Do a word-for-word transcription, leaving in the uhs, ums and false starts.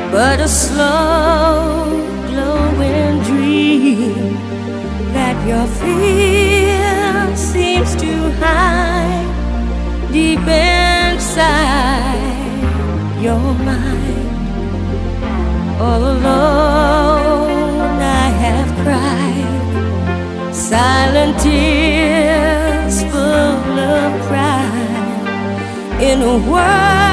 but a slow glowing dream that your fear seems to hide deep inside your mind. All alone I have cried silent tears full of pride in a world